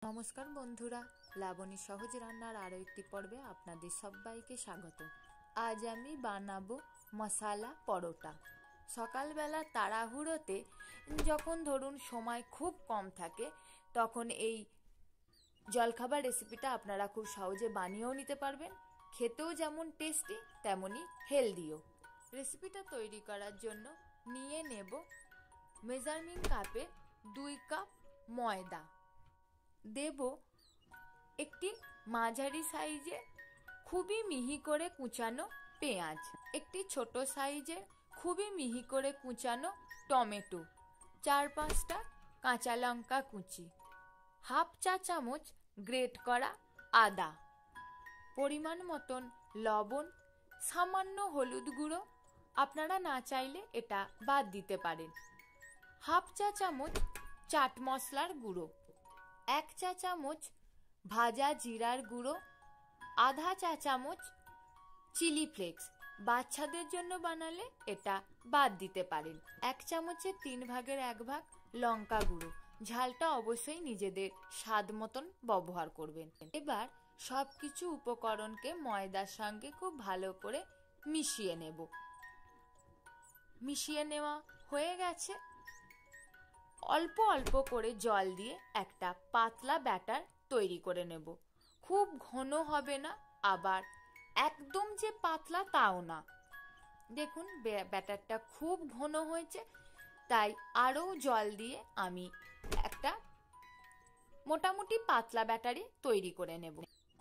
নমস্কার বন্ধুরা, লাবণী সহজ রান্নার আরও একটি পর্বে আপনাদের সবাইকে স্বাগত। আজ আমি বানাবো মশালা পরোটা। সকালবেলা তাড়াহুড়োতে যখন ধরুন সময় খুব কম থাকে, তখন এই জলখাবার রেসিপিটা আপনারা খুব সহজে বানিয়েও নিতে পারবেন। খেতেও যেমন টেস্টি তেমনই হেলদিও। রেসিপিটা তৈরি করার জন্য নিয়ে নেব মেজারমিং কাপে 2 কাপ ময়দা, দেব একটি মাঝারি সাইজে খুবই মিহি করে কুচানো পেঁয়াজ, একটি ছোট সাইজের খুবই মিহি করে কুচানো টমেটো, 4-5টা কাঁচা লঙ্কা কুচি, হাফ চা চামচ গ্রেট করা আদা, পরিমাণ মতন লবণ, সামান্য হলুদ গুঁড়ো, আপনারা না চাইলে এটা বাদ দিতে পারেন, হাফ চা চামচ চাট মশলার গুঁড়ো, 1 চা চামচ ভাজা জিরার গুঁড়ো, আধা চা চামচ চিলি ফ্লেক্স। বাচ্চাদের জন্য বানালে এটা বাদ দিতে পারেন। 1 চামচের 3 ভাগের 1 ভাগ লঙ্কা গুঁড়ো। ঝালটা অবশ্যই নিজেদের স্বাদ মতন ব্যবহার করবেন। এবার সবকিছু উপকরণকে ময়দার সঙ্গে খুব ভালো করে মিশিয়ে নেব। মিশিয়ে নেওয়া হয়ে গেছে। অল্প অল্প করে জল দিয়ে একটা পাতলা ব্যাটার তৈরি করে নেব। খুব ঘন হবে না, আবার একদম যে পাতলা তাও না। দেখুন ব্যাটারটা খুব ঘন হয়েছে, তাই আরও জল দিয়ে আমি একটা মোটামুটি পাতলা ব্যাটারি তৈরি করে নেব।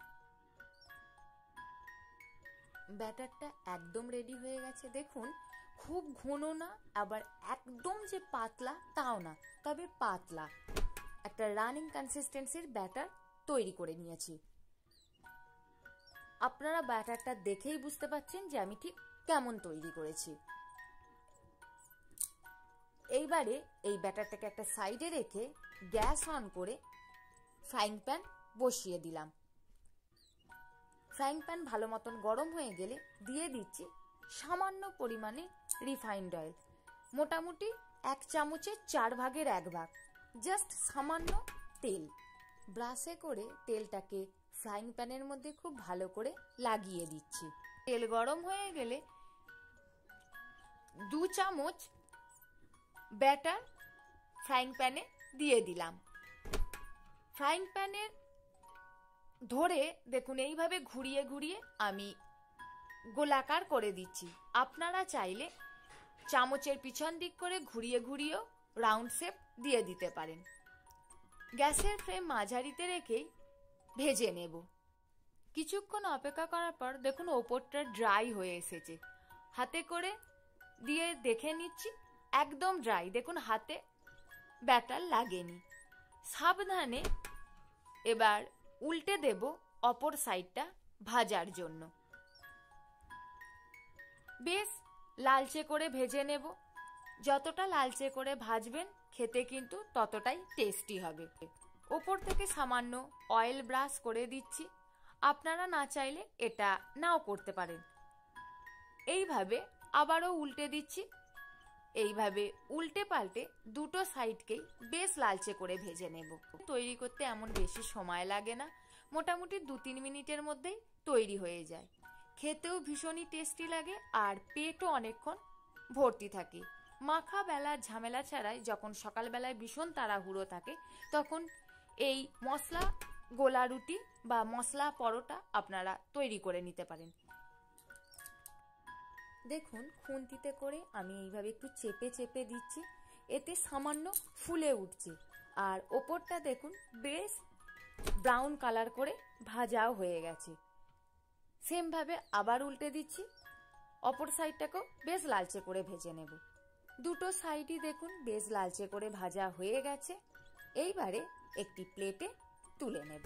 ব্যাটারটা একদম রেডি হয়ে গেছে। দেখুন খুব ঘন না, আবার একদম যে পাতলা তাও না, তবে পাতলা একটা রানিং কনসিস্টেন্সির ব্যাটার তৈরি করে নিয়েছি। আপনারা ব্যাটারটা দেখেই বুঝতে পারছেন যে আমি ঠিক কেমন তৈরি করেছি। এইবারে এই ব্যাটারটাকে একটা সাইডে রেখে গ্যাস অন করে ফ্রাইং প্যান বসিয়ে দিলাম। ফ্রাইং প্যান ভালো মতন গরম হয়ে গেলে দিয়ে দিচ্ছি সামান্য পরিমাণে রিফাইন্ড অয়েল, মোটামুটি 1 চামচের 4 ভাগের 1 ভাগ, জাস্ট সামান্য তেল। ব্রাশে করে তেলটাকে ফ্রাইং প্যানের মধ্যে খুব ভালো করে লাগিয়ে দিচ্ছি। তেল গরম হয়ে গেলে 2 চামচ ব্যাটার ফ্রাইং প্যানে দিয়ে দিলাম। ফ্রাইং প্যানের ধরে দেখুন এইভাবে ঘুরিয়ে ঘুরিয়ে আমি গোলাকার করে দিচ্ছি। আপনারা চাইলে চামচের পিছন দিক করে ঘুরিয়ে ঘুরিয়েও রাউন্ড শেপ দিয়ে দিতে পারেন। গ্যাসের ফ্লেম মাঝারিতে রেখেই ভেজে নেব। কিছুক্ষণ অপেক্ষা করার পর দেখুন ওপরটা ড্রাই হয়ে এসেছে। হাতে করে দিয়ে দেখে নিচ্ছি একদম ড্রাই। দেখুন হাতে ব্যাটার লাগেনি। সাবধানে এবার উল্টে দেব অপর সাইডটা ভাজার জন্য। বেশ লালচে করে ভেজে নেব। যতটা লালচে করে ভাজবেন খেতে কিন্তু ততটাই টেস্টি হবে। ওপর থেকে সামান্য অয়েল ব্রাশ করে দিচ্ছি। আপনারা না চাইলে এটা নাও করতে পারেন। এইভাবে আবারও উল্টে দিচ্ছি। এইভাবে উল্টে পাল্টে দুটো সাইডকেই বেশ লালচে করে ভেজে নেব। তৈরি করতে এমন বেশি সময় লাগে না, মোটামুটি 2-3 মিনিটের মধ্যেই তৈরি হয়ে যায়। খেতেও ভীষণই টেস্টি লাগে আর পেটও অনেকক্ষণ ভর্তি থাকে। মাখা বেলার ঝামেলা ছাড়াই যখন সকালবেলায় ভীষণ তাড়াহুড়ো থাকে, তখন এই মশলা গোলা রুটি বা মশলা পরোটা আপনারা তৈরি করে নিতে পারেন। দেখুন খুন্তিতে করে আমি এইভাবে একটু চেপে চেপে দিচ্ছি, এতে সামান্য ফুলে উঠছে। আর ওপরটা দেখুন বেশ ব্রাউন কালার করে ভাজাও হয়ে গেছে। সেমভাবে আবার উল্টে দিচ্ছি, অপর সাইডটাকেও বেশ লালচে করে ভেজে নেব। দুটো সাইডই দেখুন বেশ লালচে করে ভাজা হয়ে গেছে। এইবারে একটি প্লেটে তুলে নেব।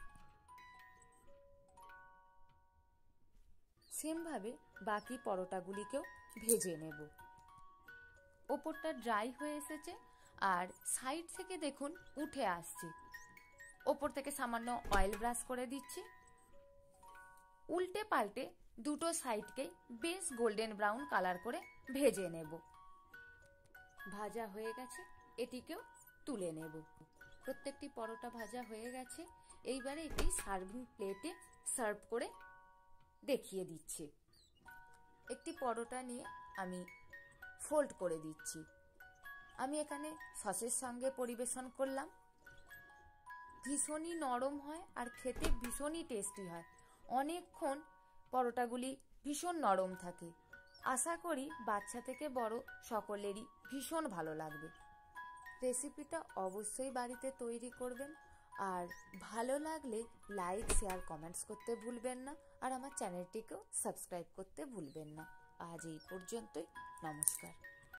সেমভাবে বাকি পরোটাগুলিকেও ভেজে নেব। ওপরটা ড্রাই হয়ে এসেছে আর সাইড থেকে দেখুন উঠে আসছে। ওপর থেকে সামান্য অয়েল ব্রাশ করে দিচ্ছি। উল্টে পাল্টে দুটো সাইডকেই বেশ গোল্ডেন ব্রাউন কালার করে ভেজে নেব। ভাজা হয়ে গেছে, এটিকেও তুলে নেব। প্রত্যেকটি পরোটা ভাজা হয়ে গেছে। এইবারে একটি সার্ভিং প্লেটে সার্ভ করে দেখিয়ে দিচ্ছি। একটি পরোটা নিয়ে আমি ফোল্ড করে দিচ্ছি। আমি এখানে সসের সঙ্গে পরিবেশন করলাম। ভীষণই নরম হয় আর খেতে ভীষণই টেস্টি হয়। অনেকক্ষণ পরোটাগুলি ভীষণ নরম থাকে। আশা করি বাচ্চা থেকে বড় সকলেরই ভীষণ ভালো লাগবে। রেসিপিটা অবশ্যই বাড়িতে তৈরি করবেন, আর ভালো লাগলে লাইক, শেয়ার, কমেন্টস করতে ভুলবেন না, আর আমার চ্যানেলটিকেও সাবস্ক্রাইব করতে ভুলবেন না। আজ এই পর্যন্তই, নমস্কার।